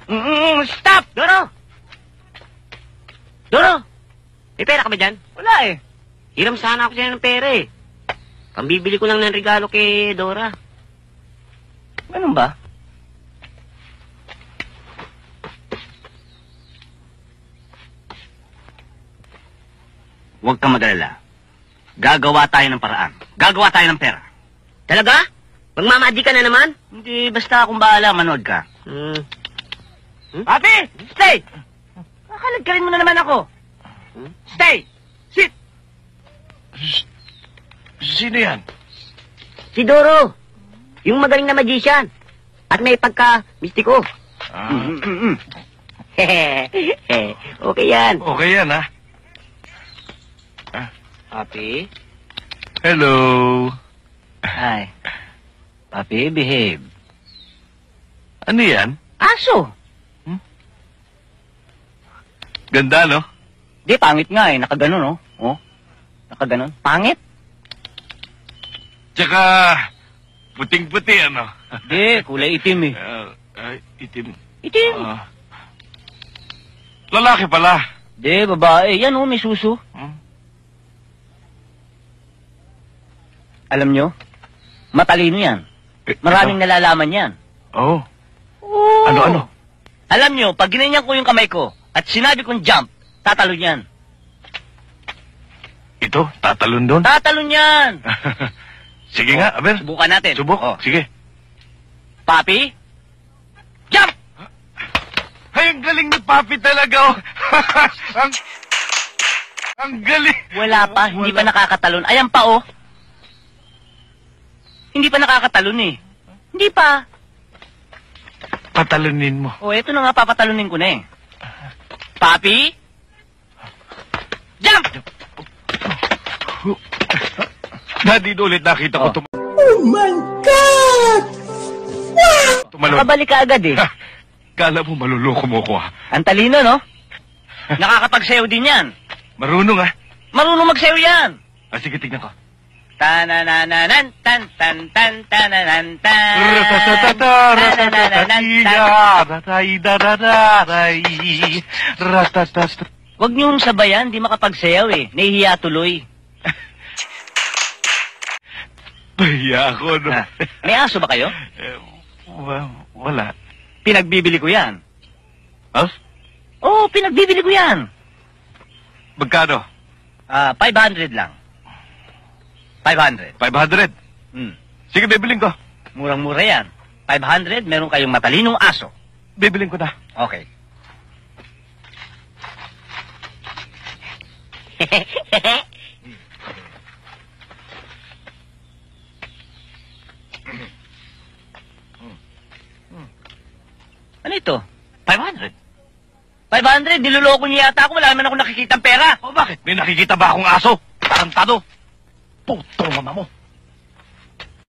Stop! Doro! Doro! May pera ka ba dyan? Wala eh. Hiram sana ako sa'yo ng pera eh. Pambibili ko lang ng regalo kay Dora. Ganun ba? Huwag kang mag-alala. Gagawa tayo ng paraan. Gagawa tayo ng pera. Talaga? Magmamadi ka na naman? Hindi, basta akong bahala, manood ka. Papi! Stay! Kakalagkarin mo na naman ako. Stay! Sit! Sino yan? Si Doro. Yung magaling na magician. At may pagka-mistiko. Okay yan. Okay yan, ha? Papi? Hello. Hi. Papi, behave. Ano yan? Aso! Ganda, no? Di, pangit nga eh. Nakaganon, no? Oh, nakaganon. Pangit? Tsaka, puting-puti, ano? Di, kulay itim eh. Itim. Itim? Lalaki pala. Di, babae. Yan oh, may suso. Alam nyo, matalino yan. Maraming nalalaman yan. Oh. Oo. Ano? Alam nyo, pag ginanyan ko yung kamay ko at sinabi kong jump, tatalon yan. Ito, tatalon doon. Tatalon yan! Sige nga, Aber. Subukan natin. Subok. Oh. Sige. Papi, jump! Ay, ang galing ni Papi talaga, oh. ang galing. Wala pa, hindi pa nakakatalon. Ayan pa, oh. Hindi pa nakakatalon eh. Hindi pa. Patalunin mo. Oh, eto na nga, papatalunin ko na eh. Papi, jump! Daddy, ulit nakita ko Oh my God! Wow! Tumalon. Nakabalik ka agad eh. Kala mo maluloko mo ko, ha? Ang talino, no? Nakakapagsayaw din yan. Marunong, ha? Marunong magsayaw yan. Sige, tignan ko. Tananananan, tan tan tan tananan tan. Ratatata, ratatata, Huwag niyong sabayan, di makapagsayaw eh. Nahihiya tuloy. Bahiya ako, no? May aso ba kayo? Wala. Pinagbibili ko yan. Huh? Oo, pinagbibili ko yan. Magkano? 500 lang. 500. 500? Sige, bibiling ko. Murang-mura yan. 500, meron kayong matalinong aso. Bibiling ko na. Okay. Ano ito? 500? 500? Niloloko niya yata ako. Wala naman ako nakikitang pera. Bakit? May nakikita ba akong aso? Tarantado. Putong mama mo.